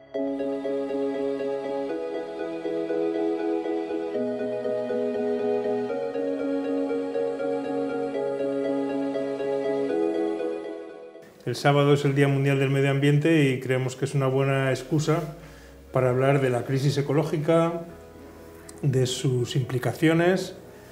El sábado es el Día Mundial del Medio Ambiente y creemos que es una buena excusa para hablar de la crisis ecológica, de sus implicaciones,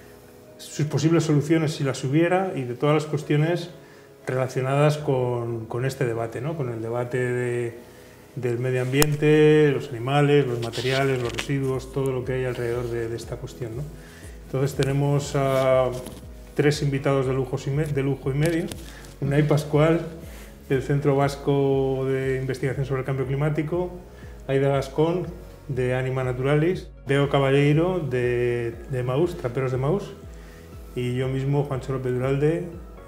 sus posibles soluciones si las hubiera y de todas las cuestiones relacionadas con este debate, ¿no? Con el debate del medio ambiente, los animales, los materiales, los residuos, todo lo que hay alrededor de esta cuestión, ¿no? Entonces tenemos a tres invitados de lujo y medio: Unai Pascual, del Centro Vasco de Investigación sobre el Cambio Climático; Aida Gascón, de Anima Naturalis; Bego Caballero, de Maús, Traperos de Maús; y yo mismo, Juancho López Duralde,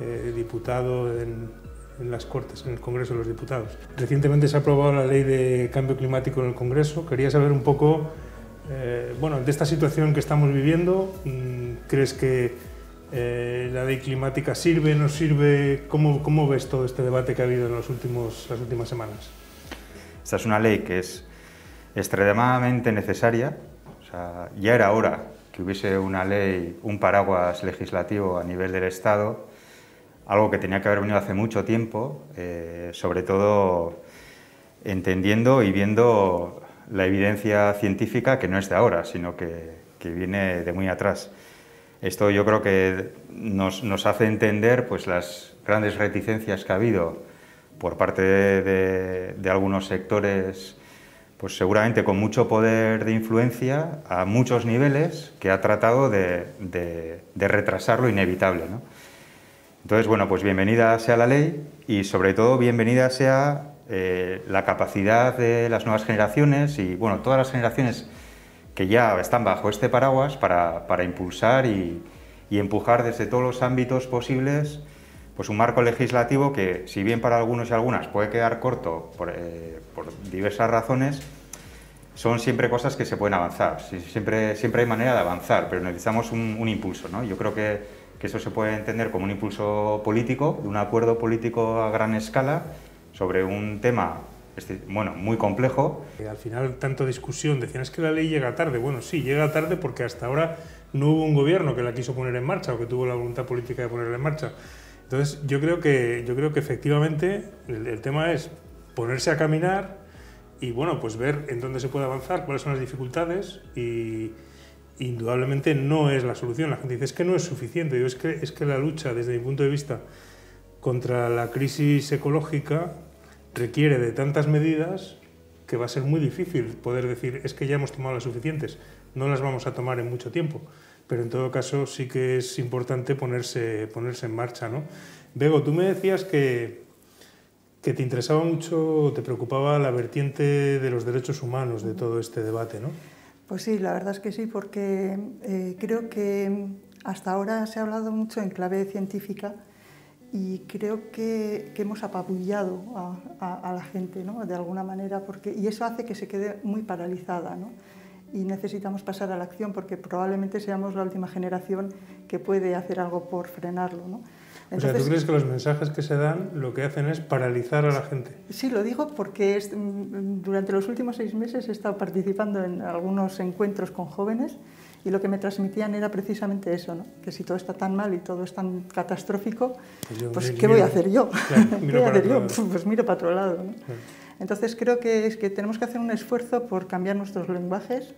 diputado en las Cortes, en el Congreso de los Diputados. Recientemente se ha aprobado la Ley de Cambio Climático en el Congreso. Quería saber un poco, bueno, de esta situación que estamos viviendo. ¿Crees que la ley climática sirve, no sirve? ¿Cómo ves todo este debate que ha habido en las últimas semanas? Esta es una ley que es extremadamente necesaria. O sea, ya era hora que hubiese una ley, un paraguas legislativo a nivel del Estado, algo que tenía que haber venido hace mucho tiempo, sobre todo entendiendo y viendo la evidencia científica, que no es de ahora, sino que viene de muy atrás. Esto yo creo que nos hace entender pues, las grandes reticencias que ha habido por parte de algunos sectores, pues seguramente con mucho poder de influencia a muchos niveles, que ha tratado de retrasar lo inevitable, ¿no? Entonces, bueno, pues bienvenida sea la ley y sobre todo bienvenida sea la capacidad de las nuevas generaciones y, bueno, todas las generaciones que ya están bajo este paraguas para impulsar y empujar desde todos los ámbitos posibles pues un marco legislativo que, si bien para algunos y algunas puede quedar corto por diversas razones, son siempre cosas que se pueden avanzar. Siempre hay manera de avanzar, pero necesitamos un impulso, ¿no? Yo creo que eso se puede entender como un impulso político, de un acuerdo político a gran escala sobre un tema, bueno, muy complejo. Al final, tanta discusión, decían es que la ley llega tarde. Bueno, sí, llega tarde porque hasta ahora no hubo un gobierno que la quiso poner en marcha o que tuvo la voluntad política de ponerla en marcha. Entonces, yo creo que efectivamente el tema es ponerse a caminar y, bueno, pues ver en dónde se puede avanzar, cuáles son las dificultades, y indudablemente no es la solución. La gente dice es que no es suficiente. Es que la lucha, desde mi punto de vista, contra la crisis ecológica requiere de tantas medidas que va a ser muy difícil poder decir es que ya hemos tomado las suficientes, no las vamos a tomar en mucho tiempo, pero en todo caso sí que es importante ponerse en marcha, ¿no? Bego, tú me decías que te interesaba mucho, te preocupaba la vertiente de los derechos humanos de todo este debate, ¿no? Pues sí, la verdad es que sí, porque creo que hasta ahora se ha hablado mucho en clave científica y creo que hemos apabullado a la gente, ¿no? De alguna manera, y eso hace que se quede muy paralizada, ¿no? Y necesitamos pasar a la acción porque probablemente seamos la última generación que puede hacer algo por frenarlo, ¿no? Entonces, o sea, ¿tú crees que los mensajes que se dan lo que hacen es paralizar a la gente? Sí, lo digo porque durante los últimos 6 meses he estado participando en algunos encuentros con jóvenes y lo que me transmitían era precisamente eso, ¿no? Que si todo está tan mal y todo es tan catastrófico, pues ¿qué voy a hacer yo? Claro, ¿Qué voy a hacer yo? Pues miro para otro lado, ¿no? Claro. Entonces creo que tenemos que hacer un esfuerzo por cambiar nuestros lenguajes,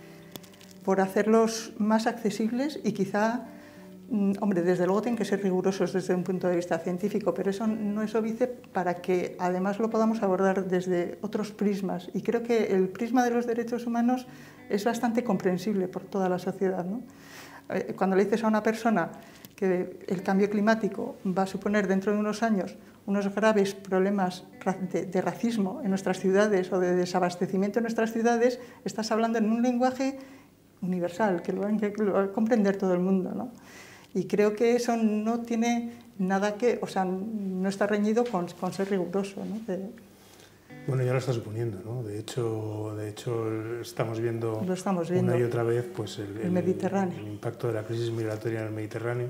por hacerlos más accesibles y quizá, hombre, desde luego tienen que ser rigurosos desde un punto de vista científico, pero eso no es óbice para que además lo podamos abordar desde otros prismas. Y creo que el prisma de los derechos humanos es bastante comprensible por toda la sociedad, ¿no? Cuando le dices a una persona que el cambio climático va a suponer dentro de unos años unos graves problemas de racismo en nuestras ciudades o de desabastecimiento en nuestras ciudades, estás hablando en un lenguaje universal, que lo va a comprender todo el mundo, ¿no? Y creo que eso no tiene nada que, o sea, no está reñido con ser riguroso, ¿no? Bueno, ya lo está suponiendo, ¿no? De hecho estamos viendo una y otra vez pues, el Mediterráneo. El impacto de la crisis migratoria en el Mediterráneo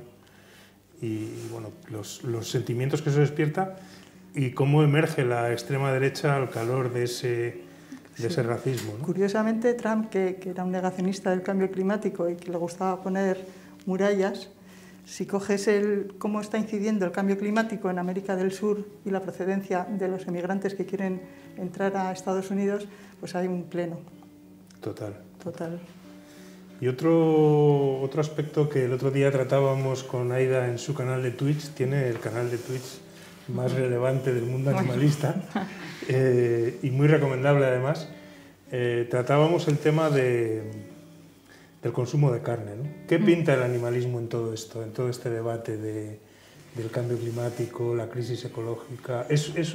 y bueno, los sentimientos que eso despierta y cómo emerge la extrema derecha al calor de de ese racismo, ¿no? Curiosamente, Trump, que era un negacionista del cambio climático y que le gustaba poner murallas, si coges cómo está incidiendo el cambio climático en América del Sur y la procedencia de los emigrantes que quieren entrar a Estados Unidos, pues hay un pleno. Total. Total. Y otro aspecto que el otro día tratábamos con Aida en su canal de Twitch, tiene el canal de Twitch más relevante del mundo animalista y muy recomendable además. Tratábamos el tema del consumo de carne, ¿no? ¿Qué pinta el animalismo en todo esto, en todo este debate del cambio climático, la crisis ecológica? ¿Es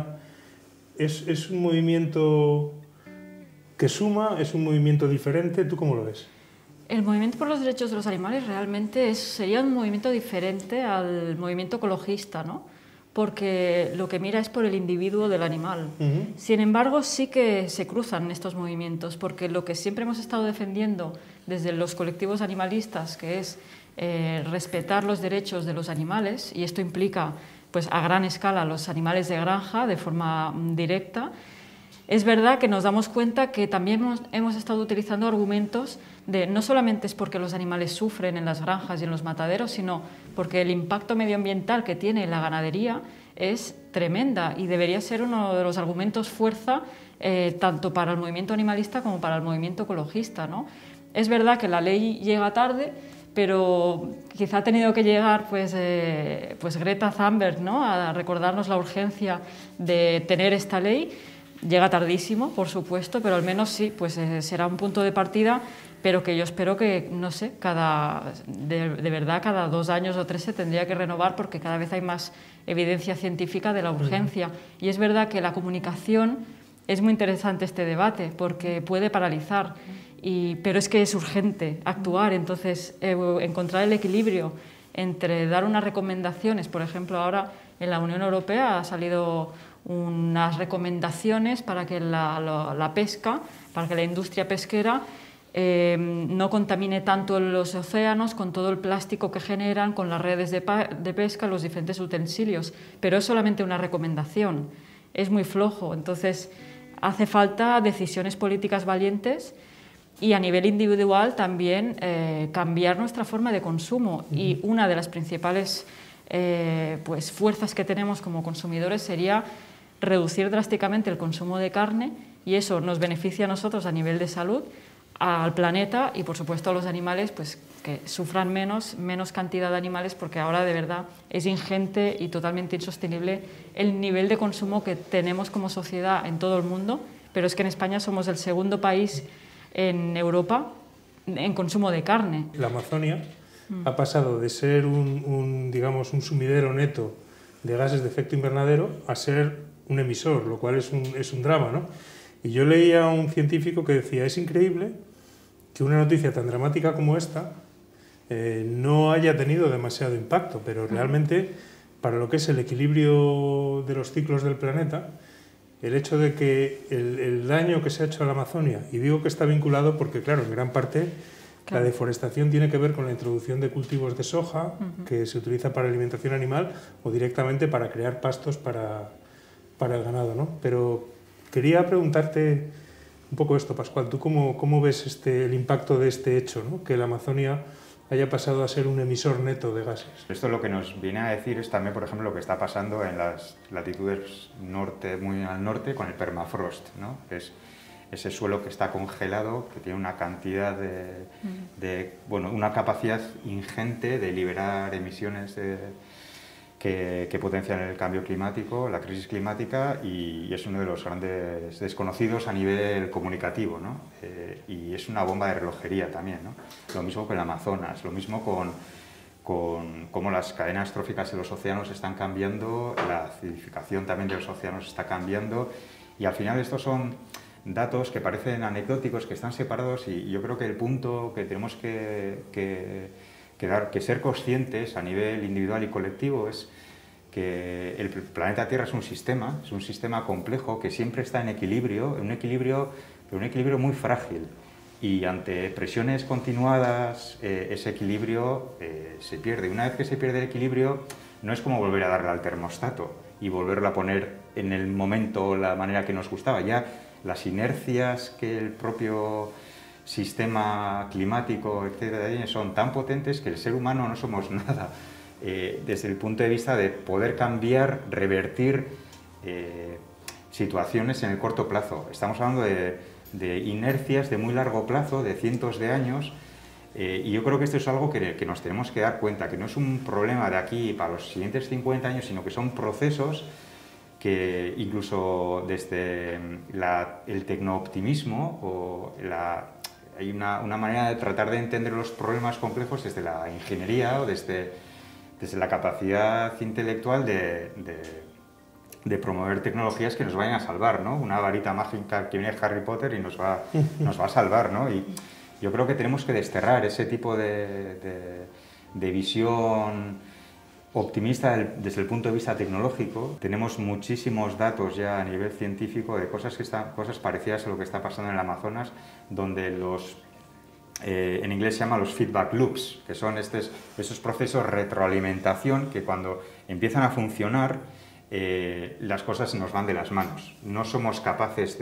un movimiento que suma? ¿Es un movimiento diferente? ¿Tú cómo lo ves? El movimiento por los derechos de los animales realmente sería un movimiento diferente al movimiento ecologista, ¿no? Porque lo que mira es por el individuo del animal. Sin embargo, sí que se cruzan estos movimientos, porque lo que siempre hemos estado defendiendo desde los colectivos animalistas, que es respetar los derechos de los animales, y esto implica pues, a gran escala los animales de granja de forma directa, es verdad que nos damos cuenta que también hemos estado utilizando argumentos de no solamente es porque los animales sufren en las granjas y en los mataderos, sino porque el impacto medioambiental que tiene la ganadería es tremenda y debería ser uno de los argumentos fuerza tanto para el movimiento animalista como para el movimiento ecologista, ¿no? Es verdad que la ley llega tarde, pero quizá ha tenido que llegar pues Greta Thunberg, ¿no? A recordarnos la urgencia de tener esta ley. Llega tardísimo, por supuesto, pero al menos sí, pues será un punto de partida, pero que yo espero que, no sé, de verdad cada 2 años o 3 se tendría que renovar porque cada vez hay más evidencia científica de la urgencia. Y es verdad que la comunicación es muy interesante este debate porque puede paralizar, pero es que es urgente actuar, entonces encontrar el equilibrio entre dar unas recomendaciones, por ejemplo, ahora en la Unión Europea ha salido unas recomendaciones para que la pesca, para que la industria pesquera no contamine tanto los océanos con todo el plástico que generan, con las redes de pesca, los diferentes utensilios, pero es solamente una recomendación, es muy flojo, entonces hace falta decisiones políticas valientes y a nivel individual también cambiar nuestra forma de consumo y una de las principales pues, fuerzas que tenemos como consumidores sería reducir drásticamente el consumo de carne y eso nos beneficia a nosotros a nivel de salud, al planeta y por supuesto a los animales pues, que sufran menos cantidad de animales porque ahora de verdad es ingente y totalmente insostenible el nivel de consumo que tenemos como sociedad en todo el mundo, pero es que en España somos el segundo país en Europa en consumo de carne. La Amazonia ha pasado de ser digamos, un sumidero neto de gases de efecto invernadero a ser un emisor, lo cual es un drama, ¿no? Y yo leía a un científico que decía, es increíble que una noticia tan dramática como esta no haya tenido demasiado impacto, pero realmente para lo que es el equilibrio de los ciclos del planeta, el hecho de que el daño que se ha hecho a la Amazonia, y digo que está vinculado porque, claro, en gran parte la deforestación tiene que ver con la introducción de cultivos de soja, que se utiliza para alimentación animal o directamente para crear pastos para el ganado, ¿no? Pero quería preguntarte un poco esto, Pascual, ¿tú cómo ves el impacto de este hecho, ¿no? Que la Amazonia haya pasado a ser un emisor neto de gases? Esto lo que nos viene a decir es también, por ejemplo, lo que está pasando en las latitudes norte, muy al norte, con el permafrost, ¿no? Que es ese suelo que está congelado, que tiene una cantidad una capacidad ingente de liberar emisiones que potencian el cambio climático, la crisis climática, y es uno de los grandes desconocidos a nivel comunicativo, ¿no? Y es una bomba de relojería también, ¿no? Lo mismo con el Amazonas, lo mismo con cómo las cadenas tróficas en los océanos están cambiando, la acidificación también de los océanos está cambiando, y al final estos son datos que parecen anecdóticos, que están separados, y yo creo que el punto que tenemos que ser conscientes a nivel individual y colectivo es que el planeta Tierra es un sistema complejo que siempre está en equilibrio, pero un equilibrio muy frágil, y ante presiones continuadas ese equilibrio se pierde. Una vez que se pierde el equilibrio no es como volver a darle al termostato y volverlo a poner en el momento o la manera que nos gustaba, ya las inercias que el propio sistema climático, etcétera, son tan potentes que el ser humano no somos nada desde el punto de vista de poder cambiar, revertir situaciones en el corto plazo. Estamos hablando de inercias de muy largo plazo, de cientos de años, y yo creo que esto es algo que nos tenemos que dar cuenta, que no es un problema de aquí para los siguientes 50 años, sino que son procesos que incluso desde el tecnooptimismo hay una manera de tratar de entender los problemas complejos desde la ingeniería o desde la capacidad intelectual de promover tecnologías que nos vayan a salvar, ¿no? Una varita mágica que viene Harry Potter y nos va a salvar, ¿no? Y yo creo que tenemos que desterrar ese tipo de visión optimista desde el punto de vista tecnológico. Tenemos muchísimos datos ya a nivel científico de cosas parecidas a lo que está pasando en el Amazonas, donde en inglés se llama los feedback loops, que son esos procesos de retroalimentación que cuando empiezan a funcionar las cosas se nos van de las manos. No somos capaces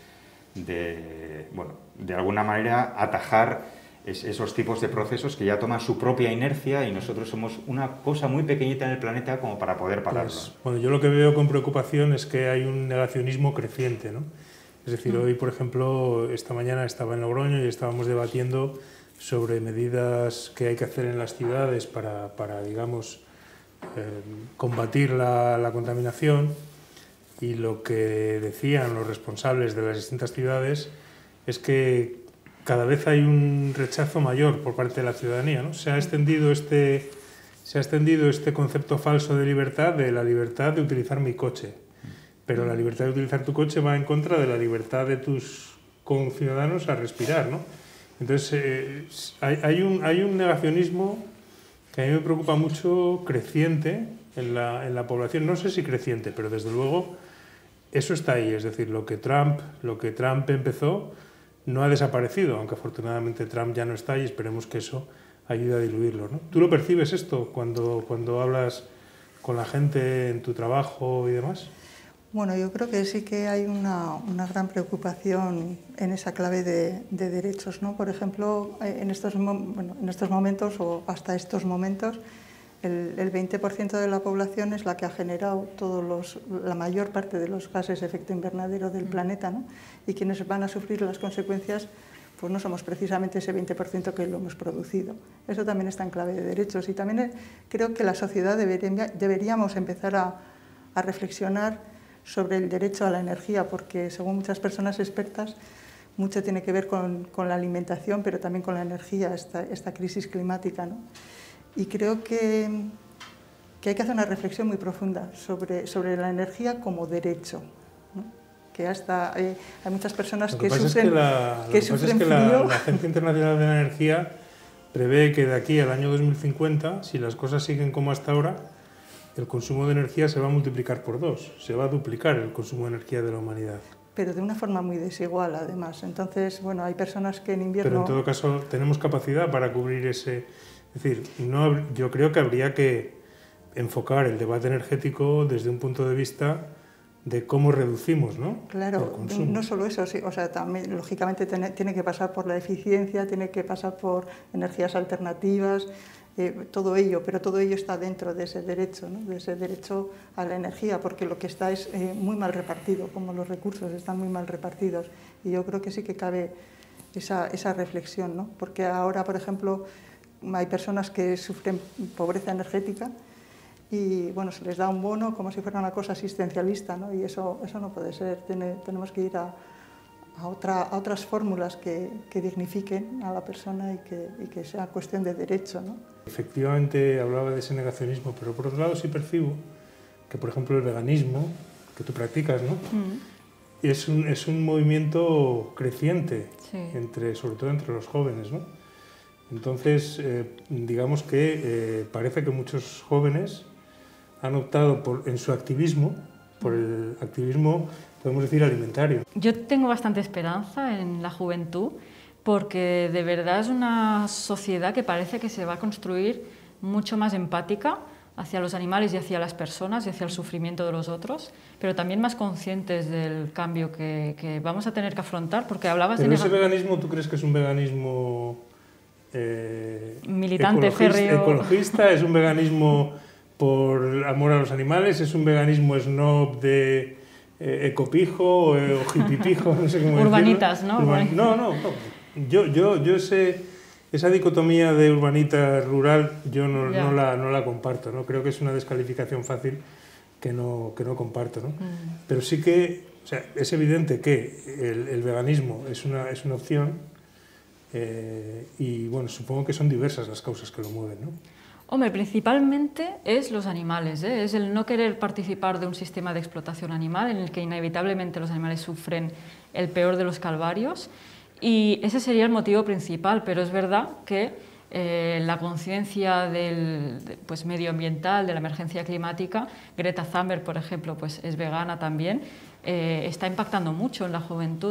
de alguna manera atajar esos tipos de procesos que ya toman su propia inercia y nosotros somos una cosa muy pequeñita en el planeta como para poder pararlo. Pues, bueno, yo lo que veo con preocupación es que hay un negacionismo creciente, ¿no? Es decir, hoy, por ejemplo, esta mañana estaba en Logroño y estábamos debatiendo sobre medidas que hay que hacer en las ciudades para digamos, combatir la contaminación, y lo que decían los responsables de las distintas ciudades es que cada vez hay un rechazo mayor por parte de la ciudadanía, ¿no? Se ha extendido este concepto falso de la libertad de utilizar mi coche, pero la libertad de utilizar tu coche va en contra de la libertad de tus conciudadanos a respirar, ¿no? Entonces hay un negacionismo que a mí me preocupa mucho, creciente en la población. No sé si creciente, pero desde luego eso está ahí. Es decir, lo que Trump empezó no ha desaparecido, aunque afortunadamente Trump ya no está y esperemos que eso ayude a diluirlo, ¿no? ¿Tú lo percibes esto cuando hablas con la gente en tu trabajo y demás? Bueno, yo creo que sí que hay una gran preocupación en esa clave de derechos, ¿no? Por ejemplo, en estos momentos o hasta estos momentos, el 20% de la población es la que ha generado la mayor parte de los gases de efecto invernadero del planeta, ¿no? Y quienes van a sufrir las consecuencias pues no somos precisamente ese 20% que lo hemos producido. Eso también está en clave de derechos, y también creo que la sociedad deberíamos empezar a reflexionar sobre el derecho a la energía, porque según muchas personas expertas, mucho tiene que ver con la alimentación, pero también con la energía, esta crisis climática, ¿no? Y creo que hay que hacer una reflexión muy profunda sobre la energía como derecho, ¿no? Que hasta hay muchas personas que sufren frío. La Agencia Internacional de la Energía prevé que de aquí al año 2050, si las cosas siguen como hasta ahora, el consumo de energía se va a multiplicar por 2, se va a duplicar el consumo de energía de la humanidad. Pero de una forma muy desigual, además. Entonces, bueno, hay personas que en invierno... Pero en todo caso, tenemos capacidad para cubrir ese... Es decir, yo creo que habría que enfocar el debate energético desde un punto de vista de cómo reducimos, ¿no? Claro, no solo eso, sí, o sea, también lógicamente tiene que pasar por la eficiencia, tiene que pasar por energías alternativas, todo ello, pero todo ello está dentro de ese derecho, ¿no? De ese derecho a la energía, porque lo que está es muy mal repartido, como los recursos están muy mal repartidos, y yo creo que sí que cabe esa reflexión, ¿no? Porque ahora, por ejemplo, hay personas que sufren pobreza energética y bueno, se les da un bono como si fuera una cosa asistencialista, ¿no? Y eso no puede ser. Tenemos que ir a otras fórmulas que dignifiquen a la persona y que sea cuestión de derecho, ¿no? Efectivamente hablaba de ese negacionismo, pero por otro lado sí percibo que, por ejemplo, el veganismo que tú practicas, ¿no? Es un movimiento creciente, sí. Sobre todo entre los jóvenes, ¿no? Entonces, digamos que parece que muchos jóvenes han optado en su activismo, por el activismo, podemos decir, alimentario. Yo tengo bastante esperanza en la juventud, porque de verdad es una sociedad que parece que se va a construir mucho más empática, hacia los animales y hacia las personas y hacia el sufrimiento de los otros, pero también más conscientes del cambio que vamos a tener que afrontar, porque hablabas pero de... ese veganismo, ¿tú crees que es un veganismo militante, férreo? Ecologista? ¿Es un veganismo por amor a los animales? ¿Es un veganismo snob de ecopijo o hippiepijo? No sé cómo urbanitas, decirlo. ¿no? No. Yo esa dicotomía de urbanita rural yo no la comparto, ¿no? Creo que es una descalificación fácil que no comparto, ¿no? Pero sí que, o sea, es evidente que el veganismo es una opción y bueno, supongo que son diversas las causas que lo mueven, ¿no? Hombre, principalmente es los animales, ¿eh? Es el no querer participar de un sistema de explotación animal en el que inevitablemente los animales sufren el peor de los calvarios. Y ese sería el motivo principal, pero es verdad que la conciencia pues, medioambiental, de la emergencia climática, Greta Thunberg, por ejemplo, pues, es vegana también, está impactando mucho en la juventud.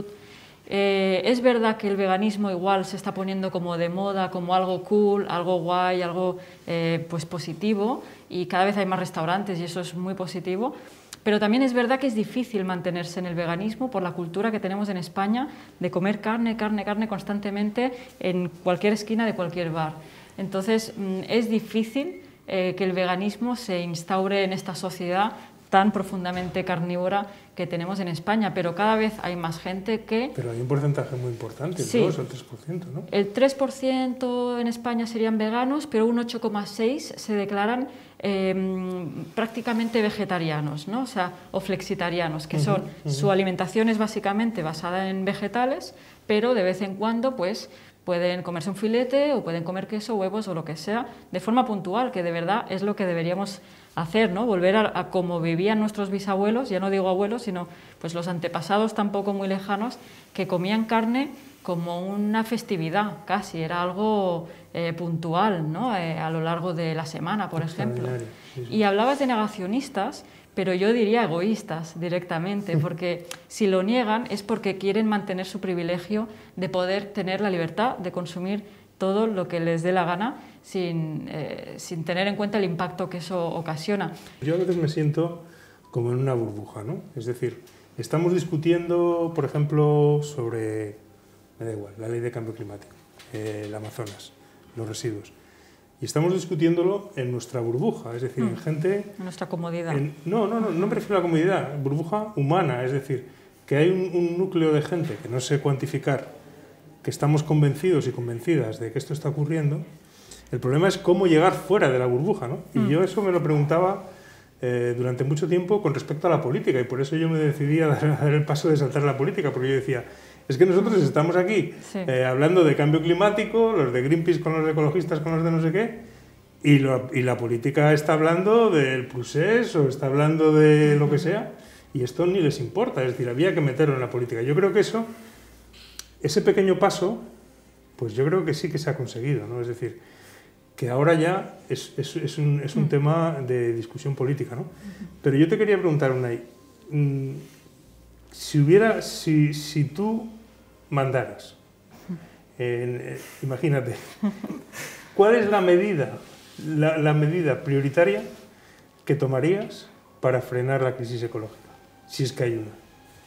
Es verdad que el veganismo igual se está poniendo como de moda, como algo cool, algo guay, algo pues, positivo, y cada vez hay más restaurantes y eso es muy positivo. Pero también es verdad que es difícil mantenerse en el veganismo por la cultura que tenemos en España de comer carne constantemente en cualquier esquina de cualquier bar. Entonces, es difícil que el veganismo se instaure en esta sociedad tan profundamente carnívora que tenemos en España, pero cada vez hay más gente que... Pero hay un porcentaje muy importante, el sí, 2 o el 3%, ¿no? El 3% en España serían veganos, pero un 8,6% se declaran prácticamente vegetarianos, ¿no? O flexitarianos, que son, su alimentación es básicamente basada en vegetales, pero de vez en cuando pues, pueden comerse un filete o pueden comer queso, huevos o lo que sea, de forma puntual, que de verdad es lo que deberíamos hacer, ¿no? Volver a como vivían nuestros bisabuelos, ya no digo abuelos, sino pues los antepasados tampoco muy lejanos, que comían carne como una festividad casi, era algo puntual, ¿no? A lo largo de la semana, por ejemplo. Sí. Y hablabas de negacionistas, pero yo diría egoístas directamente, porque si lo niegan es porque quieren mantener su privilegio de poder tener la libertad de consumir todo lo que les dé la gana sin tener en cuenta el impacto que eso ocasiona. Yo a veces me siento como en una burbuja, ¿no? Es decir, estamos discutiendo, por ejemplo, sobre, me da igual, la ley de cambio climático, el Amazonas, los residuos. Y estamos discutiéndolo en nuestra burbuja, es decir, en gente... En nuestra comodidad. No me refiero a la comodidad, burbuja humana, es decir, que hay un núcleo de gente que no sé cuantificar, que estamos convencidos y convencidas de que esto está ocurriendo. El problema es cómo llegar fuera de la burbuja, ¿no? Y yo eso me lo preguntaba durante mucho tiempo con respecto a la política, y por eso yo me decidí a dar el paso de saltar la política, porque yo decía, es que nosotros estamos aquí hablando de cambio climático, los de Greenpeace con los ecologistas, con los de no sé qué, y la política está hablando del procés o está hablando de lo que sea, y esto ni les importa, es decir, había que meterlo en la política. Yo creo que ese pequeño paso, pues yo creo que sí que se ha conseguido, ¿no? Es decir, que ahora ya es un tema de discusión política, ¿no? Pero yo te quería preguntar, Unai, si tú mandaras, imagínate, ¿cuál es la medida prioritaria que tomarías para frenar la crisis ecológica? Si es que hay una.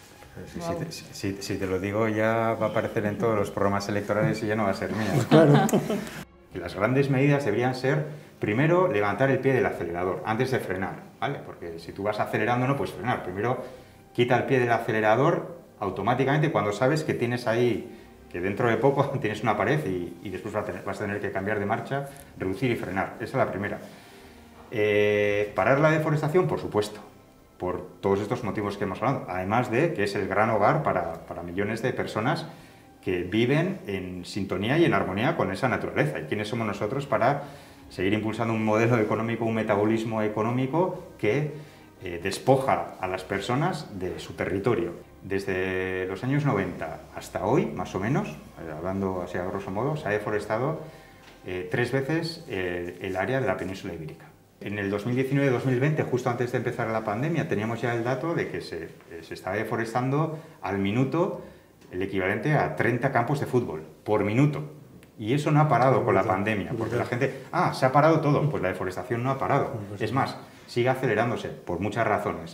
Si te lo digo ya va a aparecer en todos los programas electorales y ya no va a ser mía. Claro. Las grandes medidas deberían ser, primero, levantar el pie del acelerador antes de frenar, ¿vale? Porque si tú vas acelerando no puedes frenar. Primero, quita el pie del acelerador automáticamente cuando sabes que tienes ahí, que dentro de poco tienes una pared y después vas a tener que cambiar de marcha, reducir y frenar. Esa es la primera. Parar la deforestación, por supuesto, por todos estos motivos que hemos hablado. Además de que es el gran hogar para millones de personas que viven en sintonía y en armonía con esa naturaleza. ¿Y quiénes somos nosotros para seguir impulsando un modelo económico, un metabolismo económico que despoja a las personas de su territorio? Desde los años 90 hasta hoy, más o menos, hablando así a grosso modo, se ha deforestado 3 veces el área de la península ibérica. En el 2019-2020, justo antes de empezar la pandemia, teníamos ya el dato de que se estaba deforestando al minuto el equivalente a 30 campos de fútbol por minuto. Y eso no ha parado con la pandemia, porque la gente, se ha parado todo, pues la deforestación no ha parado. Es más, sigue acelerándose por muchas razones.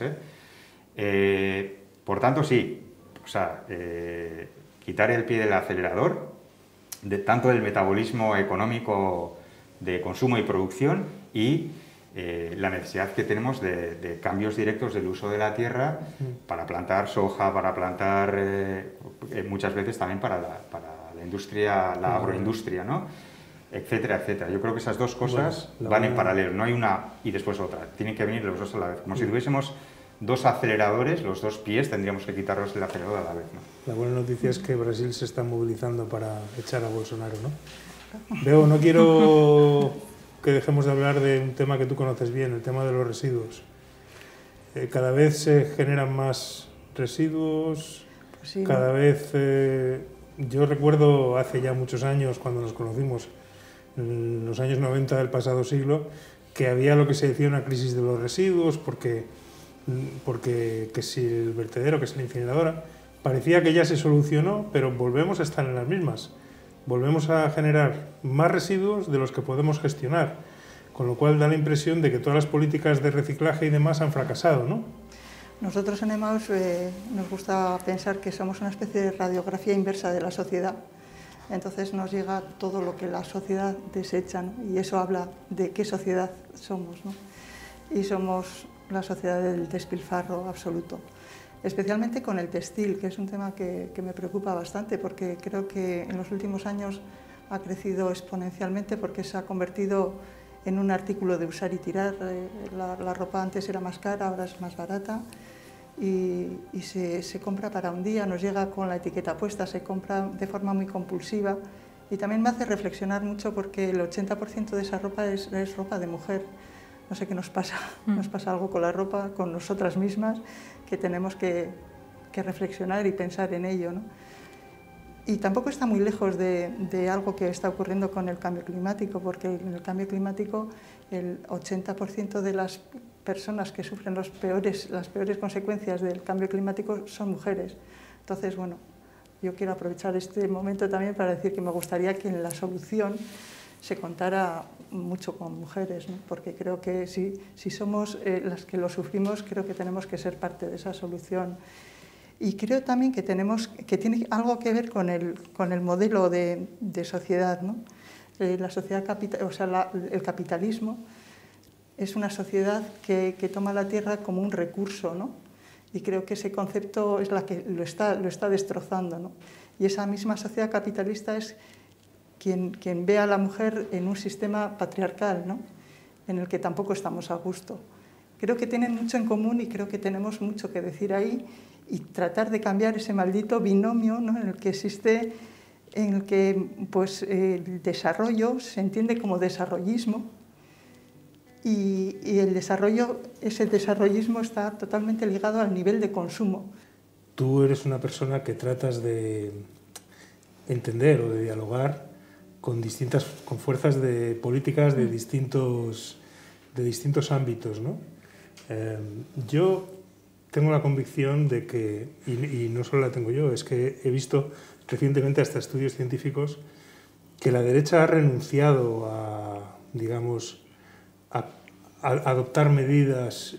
Por tanto, sí, o sea, quitar el pie del acelerador, tanto del metabolismo económico de consumo y producción y la necesidad que tenemos de cambios directos del uso de la tierra para plantar soja, para plantar muchas veces también para la industria, la agroindustria, ¿no? Etcétera, etcétera. Yo creo que esas dos cosas van en paralelo, no hay una y después otra, tienen que venir los dos a la vez, como si tuviésemos dos aceleradores, los dos pies tendríamos que quitarlos del acelerador a la vez, ¿no? La buena noticia es que Brasil se está movilizando para echar a Bolsonaro, ¿no? Veo, no quiero que dejemos de hablar de un tema que tú conoces bien, el tema de los residuos. Cada vez se generan más residuos, Pues sí, cada vez... yo recuerdo hace ya muchos años, cuando nos conocimos, en los años 90 del pasado siglo, que había lo que se decía una crisis de los residuos, porque que si el vertedero, que si la incineradora, parecía que ya se solucionó, pero volvemos a estar en las mismas. Volvemos a generar más residuos de los que podemos gestionar, con lo cual da la impresión de que todas las políticas de reciclaje y demás han fracasado, ¿no? Nosotros en Emaus nos gusta pensar que somos una especie de radiografía inversa de la sociedad. Entonces nos llega todo lo que la sociedad desecha, ¿no? Y eso habla de qué sociedad somos, ¿no? Y somos la sociedad del despilfarro absoluto. Especialmente con el textil, que es un tema que me preocupa bastante, porque creo que en los últimos años ha crecido exponencialmente porque se ha convertido en un artículo de usar y tirar. La ropa antes era más cara, ahora es más barata y se compra para un día, nos llega con la etiqueta puesta, se compra de forma muy compulsiva y también me hace reflexionar mucho porque el 80% de esa ropa es ropa de mujer. No sé qué nos pasa algo con la ropa, con nosotras mismas, que tenemos que reflexionar y pensar en ello, ¿no? Y tampoco está muy lejos de algo que está ocurriendo con el cambio climático, porque en el cambio climático el 80% de las personas que sufren las peores consecuencias del cambio climático son mujeres. Entonces, bueno, yo quiero aprovechar este momento también para decir que me gustaría que en la solución se contara mucho con mujeres, ¿no? Porque creo que si somos las que lo sufrimos, creo que tenemos que ser parte de esa solución. Y creo también que tiene algo que ver con el modelo de sociedad, ¿no? La sociedad el capitalismo es una sociedad que toma la tierra como un recurso, ¿no? Y creo que ese concepto es la que lo está destrozando, ¿no? Y esa misma sociedad capitalista es quien ve a la mujer en un sistema patriarcal, ¿no? En el que tampoco estamos a gusto. Creo que tienen mucho en común y creo que tenemos mucho que decir ahí y tratar de cambiar ese maldito binomio, ¿no? En el que existe, en el que pues, el desarrollo se entiende como desarrollismo y ese desarrollismo está totalmente ligado al nivel de consumo. Tú eres una persona que tratas de entender o de dialogar con fuerzas políticas de distintos ámbitos, ¿no? Yo tengo la convicción de que, y no solo la tengo yo, es que he visto recientemente hasta estudios científicos que la derecha ha renunciado a, digamos, a adoptar medidas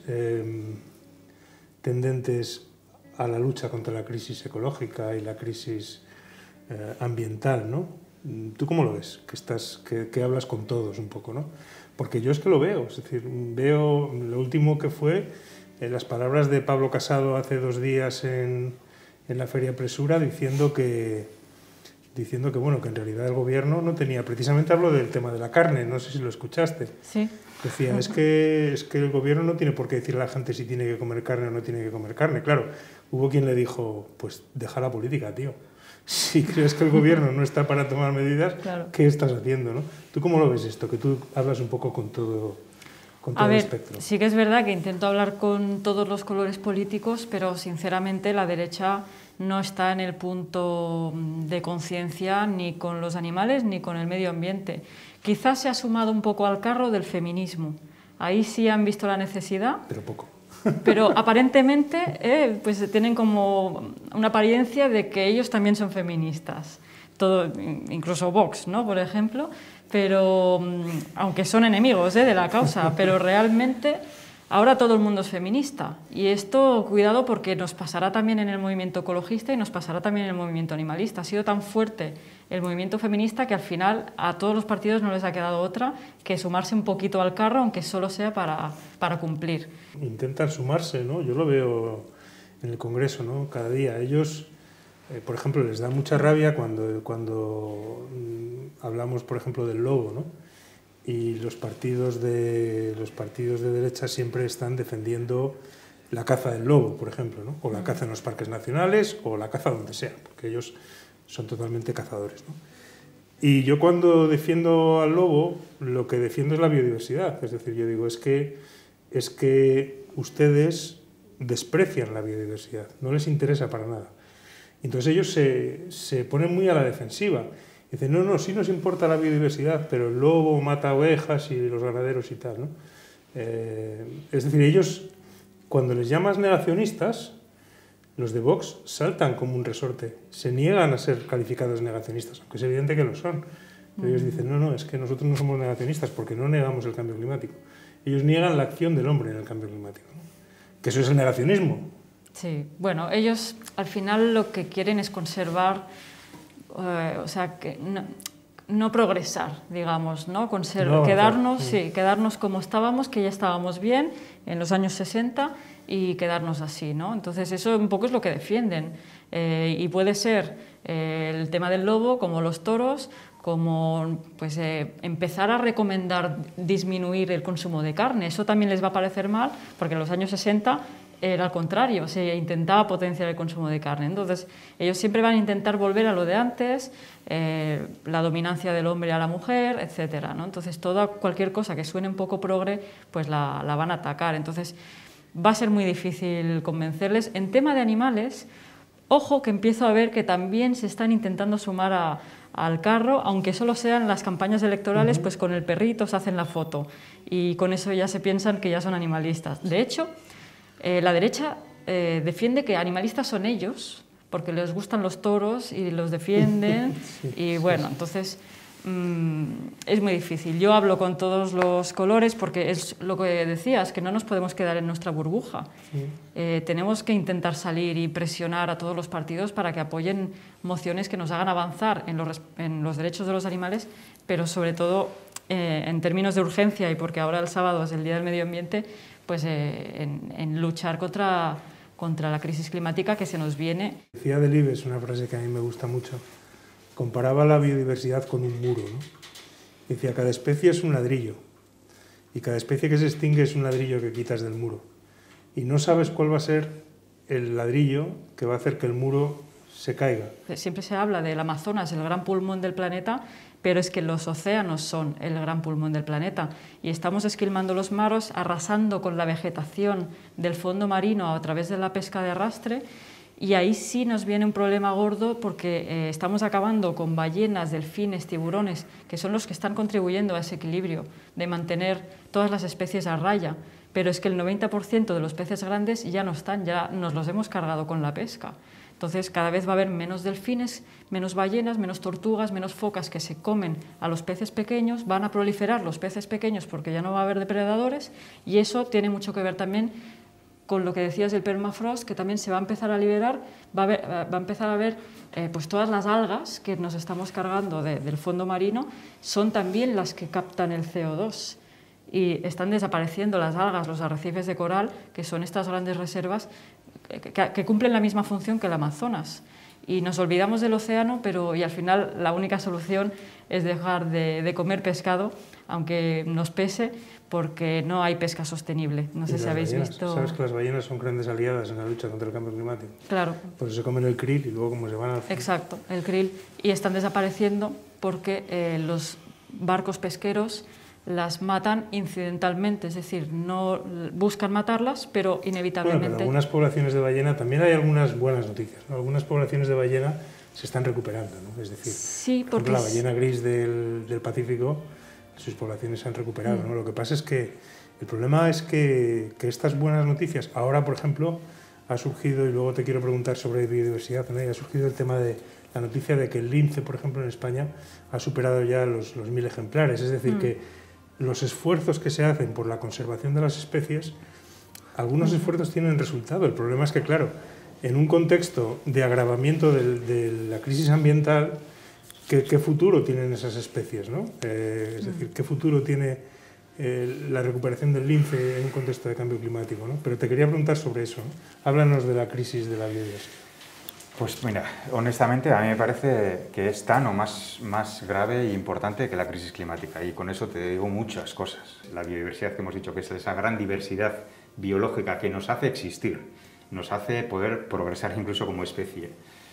tendentes a la lucha contra la crisis ecológica y la crisis ambiental, ¿no? ¿Tú cómo lo ves? Que hablas con todos un poco, ¿no? Porque yo es que lo veo, es decir, veo lo último que fue las palabras de Pablo Casado hace 2 días en la Feria Presura diciendo que bueno, que en realidad el gobierno no tenía, precisamente hablo del tema de la carne, no sé si lo escuchaste. Sí. Decía, es que el gobierno no tiene por qué decirle a la gente si tiene que comer carne o no tiene que comer carne. Claro, hubo quien le dijo, pues deja la política, tío. Si crees que el gobierno no está para tomar medidas, claro, ¿qué estás haciendo, no? ¿Tú cómo lo ves esto? Que tú hablas un poco con todo el espectro. Sí que es verdad que intento hablar con todos los colores políticos, pero sinceramente la derecha no está en el punto de conciencia ni con los animales ni con el medio ambiente. Quizás se ha sumado un poco al carro del feminismo. Ahí sí han visto la necesidad. Pero poco. Pero aparentemente pues tienen como una apariencia de que ellos también son feministas. todo, incluso Vox, ¿no? Por ejemplo, pero aunque son enemigos de la causa, pero realmente ahora todo el mundo es feminista. Y esto, cuidado, porque nos pasará también en el movimiento ecologista y nos pasará también en el movimiento animalista. Ha sido tan fuerte el movimiento feminista que al final a todos los partidos no les ha quedado otra que sumarse un poquito al carro, aunque solo sea para cumplir. Intentan sumarse, ¿no? Yo lo veo en el Congreso, ¿no? Cada día. Ellos, por ejemplo, les da mucha rabia cuando hablamos, por ejemplo, del lobo, ¿no? Y los partidos de derecha siempre están defendiendo la caza del lobo, por ejemplo, ¿no? O la caza en los parques nacionales o la caza donde sea, porque ellos son totalmente cazadores, ¿no? Y yo cuando defiendo al lobo, lo que defiendo es la biodiversidad. Es decir, yo digo, es que ustedes desprecian la biodiversidad, no les interesa para nada. Entonces ellos se ponen muy a la defensiva. Dicen, no, sí nos importa la biodiversidad, pero el lobo mata ovejas y los ganaderos y tal, ¿no? Es decir, ellos, cuando les llamas negacionistas, los de Vox saltan como un resorte, se niegan a ser calificados negacionistas, aunque es evidente que lo son. Pero ellos dicen, no, es que nosotros no somos negacionistas porque no negamos el cambio climático. Ellos niegan la acción del hombre en el cambio climático, ¿no? Que eso es el negacionismo. Sí, bueno, ellos al final lo que quieren es conservar, o sea, que no progresar, digamos, ¿no? Quedarnos como estábamos, que ya estábamos bien en los años 60 y quedarnos así, ¿no? Entonces eso un poco es lo que defienden y puede ser el tema del lobo, como los toros, como pues, empezar a recomendar disminuir el consumo de carne. Eso también les va a parecer mal, porque en los años 60 era al contrario, se intentaba potenciar el consumo de carne. Entonces, ellos siempre van a intentar volver a lo de antes, la dominancia del hombre a la mujer, etcétera, ¿no? Entonces, cualquier cosa que suene un poco progre, pues la van a atacar. Entonces, va a ser muy difícil convencerles. En tema de animales, ojo que empiezo a ver que también se están intentando sumar al carro, aunque solo sean las campañas electorales, pues con el perrito se hacen la foto y con eso ya se piensan que ya son animalistas. De hecho, la derecha defiende que animalistas son ellos, porque les gustan los toros y los defienden, y bueno, entonces es muy difícil. Yo hablo con todos los colores porque es lo que decías, que no nos podemos quedar en nuestra burbuja. Tenemos que intentar salir y presionar a todos los partidos para que apoyen mociones que nos hagan avanzar en los derechos de los animales, pero sobre todo en términos de urgencia, y porque ahora el sábado es el Día del Medio Ambiente, pues en luchar contra la crisis climática que se nos viene. Decía Delibes una frase que a mí me gusta mucho. Comparaba la biodiversidad con un muro, ¿no? Decía, cada especie es un ladrillo y cada especie que se extingue es un ladrillo que quitas del muro. Y no sabes cuál va a ser el ladrillo que va a hacer que el muro se caiga. Siempre se habla del Amazonas, el gran pulmón del planeta, pero es que los océanos son el gran pulmón del planeta y estamos esquilmando los mares, arrasando con la vegetación del fondo marino a través de la pesca de arrastre, y ahí sí nos viene un problema gordo porque estamos acabando con ballenas, delfines, tiburones, que son los que están contribuyendo a ese equilibrio de mantener todas las especies a raya, pero es que el 90% de los peces grandes ya no están, ya nos los hemos cargado con la pesca. Entonces, cada vez va a haber menos delfines, menos ballenas, menos tortugas, menos focas que se comen a los peces pequeños, van a proliferar los peces pequeños porque ya no va a haber depredadores, y eso tiene mucho que ver también con lo que decías del permafrost, que también se va a empezar a liberar, va a empezar a ver pues todas las algas que nos estamos cargando del fondo marino, son también las que captan el CO2. Y están desapareciendo las algas, los arrecifes de coral, que son estas grandes reservas que cumplen la misma función que el Amazonas. Y nos olvidamos del océano, y al final la única solución es dejar de comer pescado, aunque nos pese, porque no hay pesca sostenible. No sé si habéis visto... Sabes que las ballenas son grandes aliadas en la lucha contra el cambio climático. Claro. Por eso se comen el krill y luego como se van al... Exacto, el krill. Y están desapareciendo porque los barcos pesqueros las matan incidentalmente, es decir, no buscan matarlas, pero inevitablemente... Bueno, pero algunas poblaciones de ballena, también hay algunas buenas noticias, ¿no? Algunas poblaciones de ballena se están recuperando, ¿no? Es decir, sí, por ejemplo, la ballena gris del Pacífico, sus poblaciones se han recuperado, ¿no? Lo que pasa es que el problema es que estas buenas noticias, ahora, por ejemplo, ha surgido, y luego te quiero preguntar sobre biodiversidad, ¿no? Y ha surgido el tema de la noticia de que el lince, por ejemplo, en España ha superado ya los 1000 ejemplares. Es decir, que los esfuerzos que se hacen por la conservación de las especies, algunos esfuerzos tienen resultado. El problema es que, claro, en un contexto de agravamiento de la crisis ambiental, ¿qué futuro tienen esas especies, ¿no? Es decir, ¿qué futuro tiene la recuperación del lince en un contexto de cambio climático, ¿no? Pero te quería preguntar sobre eso, ¿no? Háblanos de la crisis de la biodiversidad. Pues mira, honestamente a mí me parece que es tan o más grave e importante que la crisis climática, y con eso te digo muchas cosas. La biodiversidad que hemos dicho, que es esa gran diversidad biológica que nos hace existir, nos hace poder progresar incluso como especie,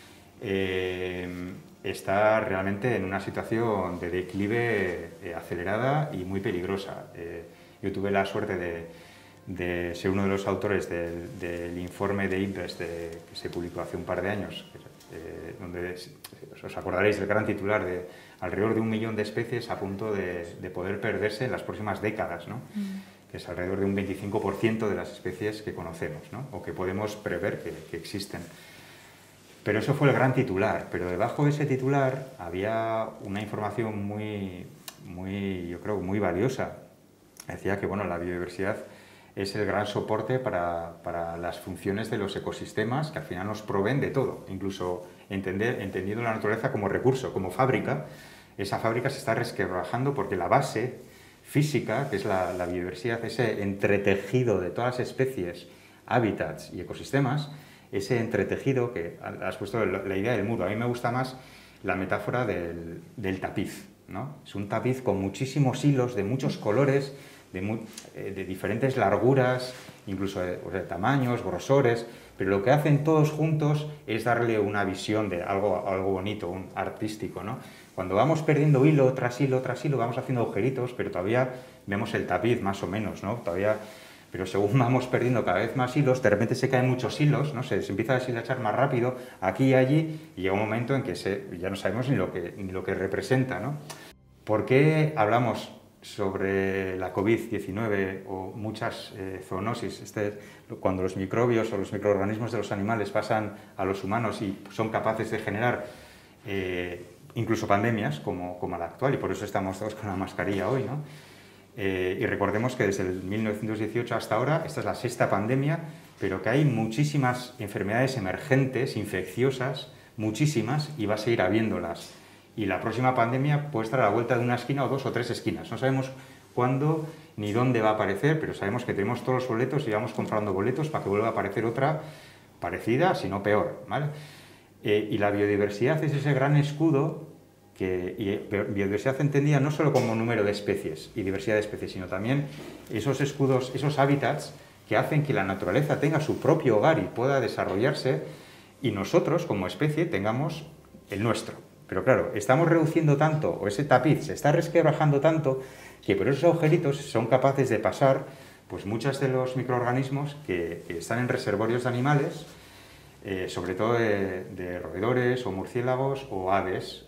está realmente en una situación de declive acelerada y muy peligrosa. Yo tuve la suerte de ser uno de los autores del informe de IPBES que se publicó hace un par de años, donde os acordaréis del gran titular de alrededor de 1 millón de especies a punto de poder perderse en las próximas décadas, ¿no? Que es alrededor de un 25% de las especies que conocemos, ¿no? O que podemos prever que existen. Pero eso fue el gran titular, pero debajo de ese titular había una información yo creo, muy valiosa. Decía que, bueno, la biodiversidad es el gran soporte para las funciones de los ecosistemas, que al final nos proveen de todo, incluso entendiendo la naturaleza como recurso, como fábrica. Esa fábrica se está resquebrajando porque la base física, que es la biodiversidad, ese entretejido de todas las especies, hábitats y ecosistemas, ese entretejido que has puesto la idea del muro. A mí me gusta más la metáfora del tapiz, ¿no? Es un tapiz con muchísimos hilos de muchos colores, de diferentes larguras, incluso de tamaños, grosores, pero lo que hacen todos juntos es darle una visión de algo bonito, un artístico, ¿no? Cuando vamos perdiendo hilo tras hilo tras hilo, vamos haciendo agujeritos, pero todavía vemos el tapiz más o menos, ¿no? Pero según vamos perdiendo cada vez más hilos, de repente se caen muchos hilos, ¿no? Se empieza a deshilachar más rápido aquí y allí, y llega un momento en que ya no sabemos ni lo que representa, ¿no? ¿Por qué hablamos sobre la COVID-19 o muchas zoonosis? Cuando los microbios o los microorganismos de los animales pasan a los humanos y son capaces de generar incluso pandemias como la actual, y por eso estamos todos con la mascarilla hoy, ¿no? Y recordemos que desde el 1918 hasta ahora, esta es la 6ª pandemia, pero que hay muchísimas enfermedades emergentes, infecciosas, muchísimas, y va a seguir habiéndolas. Y la próxima pandemia puede estar a la vuelta de una esquina o 2 o 3 esquinas. No sabemos cuándo ni dónde va a aparecer, pero sabemos que tenemos todos los boletos y vamos comprando boletos para que vuelva a aparecer otra parecida, si no peor, ¿vale? Y la biodiversidad es ese gran escudo y biodiversidad entendida no solo como número de especies y diversidad de especies, sino también esos escudos, esos hábitats que hacen que la naturaleza tenga su propio hogar y pueda desarrollarse, y nosotros como especie tengamos el nuestro. Pero claro, estamos reduciendo tanto, o ese tapiz se está resquebrajando tanto, que por esos agujeritos son capaces de pasar pues muchos de los microorganismos que están en reservorios de animales, sobre todo de roedores o murciélagos o aves,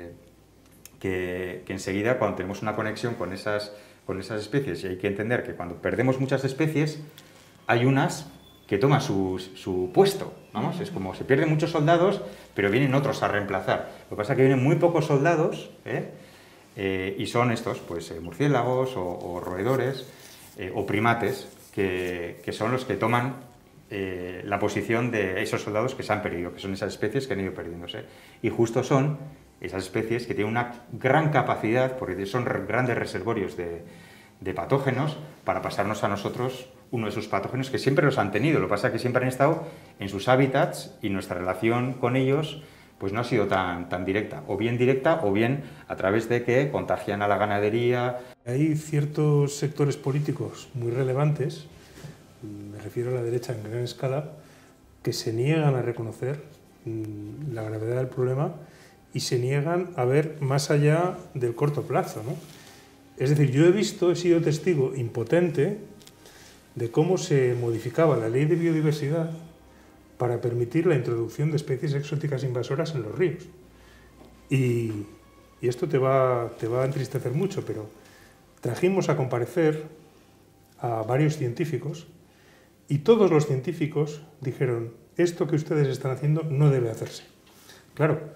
que enseguida, cuando tenemos una conexión con esas especies, y hay que entender que cuando perdemos muchas especies, hay unas que toman su puesto, vamos, es como se pierden muchos soldados, pero vienen otros a reemplazar. Lo que pasa es que vienen muy pocos soldados, y son estos, pues murciélagos o roedores o primates, que son los que toman la posición de esos soldados que se han perdido, que son esas especies que han ido perdiéndose. Y justo son esas especies que tienen una gran capacidad, porque son grandes reservorios de patógenos, para pasarnos a nosotros uno de sus patógenos, que siempre los han tenido. Lo que pasa es que siempre han estado en sus hábitats y nuestra relación con ellos pues no ha sido tan directa, o bien a través de que contagian a la ganadería. Hay ciertos sectores políticos muy relevantes, me refiero a la derecha en gran escala, que se niegan a reconocer la gravedad del problema y se niegan a ver más allá del corto plazo, ¿no? Es decir, yo he sido testigo impotente de cómo se modificaba la ley de biodiversidad para permitir la introducción de especies exóticas invasoras en los ríos. Y esto te va a entristecer mucho, pero trajimos a comparecer a varios científicos y todos los científicos dijeron: esto que ustedes están haciendo no debe hacerse. Claro,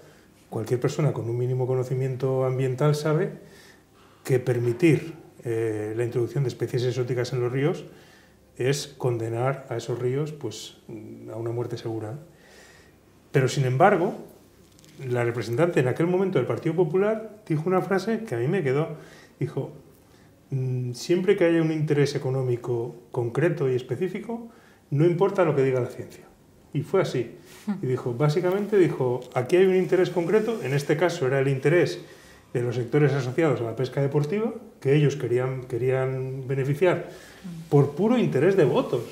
cualquier persona con un mínimo conocimiento ambiental sabe que permitir la introducción de especies exóticas en los ríos es condenar a esos ríos pues, a una muerte segura. Pero, sin embargo, la representante en aquel momento del Partido Popular dijo una frase que a mí me quedó. Dijo, siempre que haya un interés económico concreto y específico, no importa lo que diga la ciencia. Y fue así. Y dijo, básicamente dijo, aquí hay un interés concreto, en este caso era el interés de los sectores asociados a la pesca deportiva, que ellos querían beneficiar por puro interés de votos,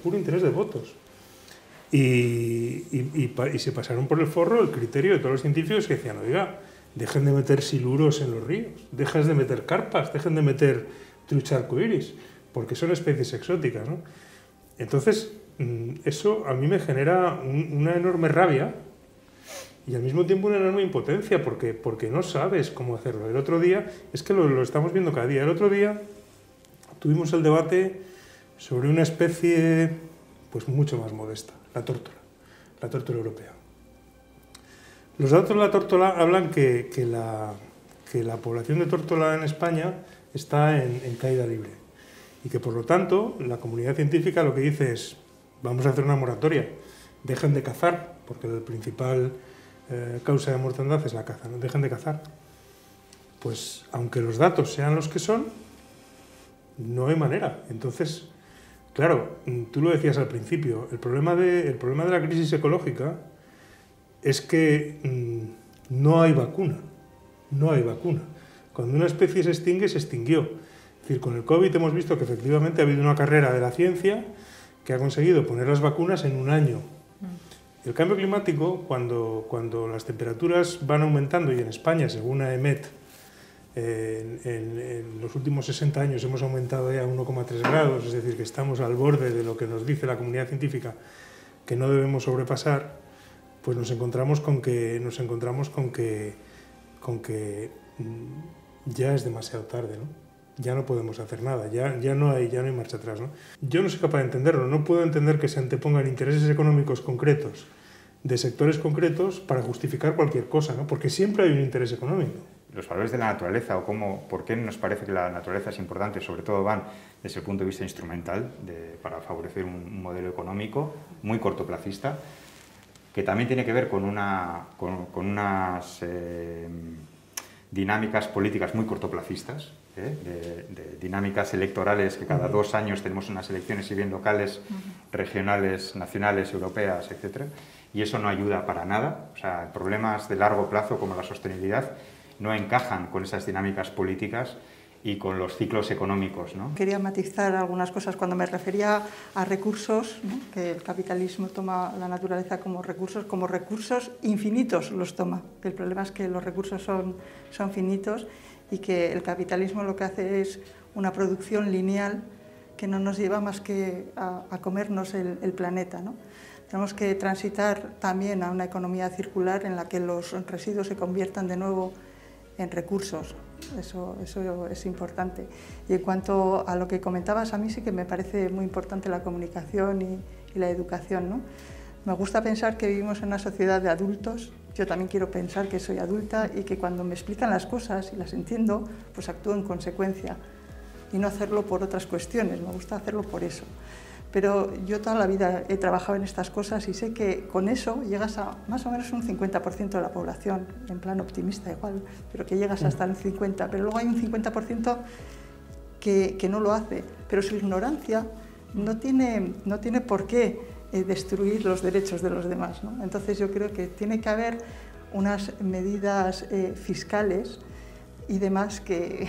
Y se pasaron por el forro el criterio de todos los científicos que decían, oiga, dejen de meter siluros en los ríos, dejen de meter carpas, dejen de meter trucha arcoíris, porque son especies exóticas, ¿no? Entonces, eso a mí me genera una enorme rabia y al mismo tiempo una enorme impotencia, porque no sabes cómo hacerlo. El otro día, es que lo estamos viendo cada día, el otro día tuvimos el debate sobre una especie pues mucho más modesta, la tórtola europea. Los datos de la tórtola hablan que la población de tórtola en España está en caída libre y que por lo tanto la comunidad científica lo que dice es vamos a hacer una moratoria, dejen de cazar, porque la principal causa de mortandad es la caza, ¿no? Dejen de cazar. Pues aunque los datos sean los que son, no hay manera. Entonces, claro, tú lo decías al principio, el problema de la crisis ecológica es que no hay vacuna. Cuando una especie se extingue, se extinguió. Es decir, con el COVID hemos visto que efectivamente ha habido una carrera de la ciencia que ha conseguido poner las vacunas en un año. El cambio climático, cuando las temperaturas van aumentando, y en España, según AEMET, en los últimos 60 años hemos aumentado ya a 1,3 grados, es decir, que estamos al borde de lo que nos dice la comunidad científica que no debemos sobrepasar, pues nos encontramos con que ya es demasiado tarde, ¿no? Ya no podemos hacer nada, ya no hay marcha atrás, ¿no? Yo no soy capaz de entenderlo, no puedo entender que se antepongan intereses económicos concretos de sectores concretos para justificar cualquier cosa, ¿no? Porque siempre hay un interés económico. Los valores de la naturaleza o por qué nos parece que la naturaleza es importante, sobre todo van desde el punto de vista instrumental para favorecer un modelo económico muy cortoplacista, que también tiene que ver con unas dinámicas políticas muy cortoplacistas, de dinámicas electorales que cada 2 años tenemos unas elecciones, si bien locales, regionales, nacionales, europeas, etc. Y eso no ayuda para nada. O sea, problemas de largo plazo como la sostenibilidad no encajan con esas dinámicas políticas y con los ciclos económicos, ¿no? Quería matizar algunas cosas cuando me refería a recursos, ¿no? Que el capitalismo toma la naturaleza como recursos infinitos los toma. Que el problema es que los recursos son finitos y que el capitalismo lo que hace es una producción lineal que no nos lleva más que a comernos el planeta, ¿no? Tenemos que transitar también a una economía circular en la que los residuos se conviertan de nuevo en recursos. Eso es importante. Y en cuanto a lo que comentabas, a mí sí que me parece muy importante la comunicación y la educación, ¿no? Me gusta pensar que vivimos en una sociedad de adultos. Yo también quiero pensar que soy adulta y que cuando me explican las cosas y las entiendo, pues actúo en consecuencia y no hacerlo por otras cuestiones, me gusta hacerlo por eso. Pero yo toda la vida he trabajado en estas cosas y sé que con eso llegas a más o menos un 50% de la población, en plan optimista igual, pero que llegas hasta el 50%, pero luego hay un 50% que no lo hace. Pero su ignorancia no tiene por qué destruir los derechos de los demás, ¿no? Entonces yo creo que tiene que haber unas medidas fiscales y demás que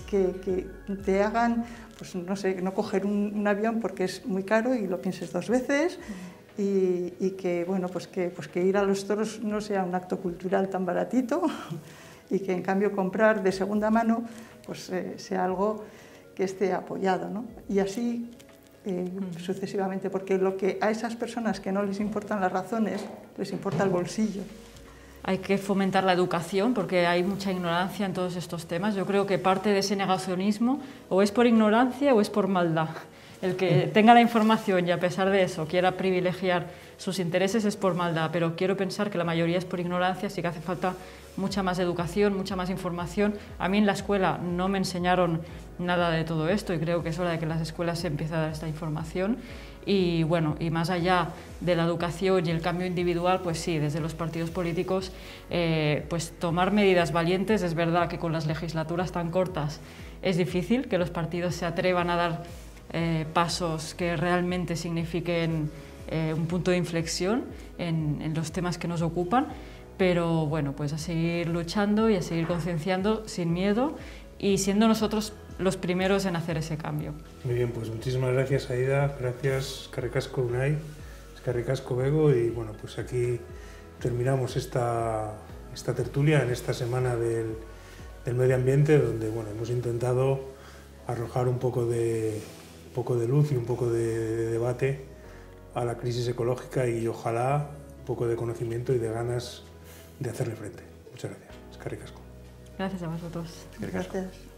te hagan, pues no sé, no coger un avión porque es muy caro y lo pienses 2 veces y que, bueno, pues que ir a los toros no sea un acto cultural tan baratito y que en cambio comprar de segunda mano pues sea algo que esté apoyado, ¿no? Y así sucesivamente, porque lo que a esas personas que no les importan las razones, les importa el bolsillo. Hay que fomentar la educación porque hay mucha ignorancia en todos estos temas. Yo creo que parte de ese negacionismo o es por ignorancia o es por maldad. El que tenga la información y a pesar de eso quiera privilegiar sus intereses es por maldad, pero quiero pensar que la mayoría es por ignorancia, sí que hace falta mucha más educación, mucha más información. A mí en la escuela no me enseñaron nada de todo esto y creo que es hora de que en las escuelas se empiece a dar esta información. Y bueno, y más allá de la educación y el cambio individual, pues sí, desde los partidos políticos, pues tomar medidas valientes. Es verdad que con las legislaturas tan cortas es difícil que los partidos se atrevan a dar pasos que realmente signifiquen un punto de inflexión en los temas que nos ocupan, pero bueno, pues a seguir luchando y a seguir concienciando sin miedo y siendo nosotros los primeros en hacer ese cambio. Muy bien, pues muchísimas gracias, Aida, gracias, eskerrik asko Unai, eskerrik asko Bego, y bueno, pues aquí terminamos esta tertulia en esta semana del medio ambiente, donde bueno, hemos intentado arrojar un poco de luz y un poco de debate a la crisis ecológica y ojalá un poco de conocimiento y de ganas de hacerle frente. Muchas gracias. Eskerrik asko. Gracias a vosotros. Gracias.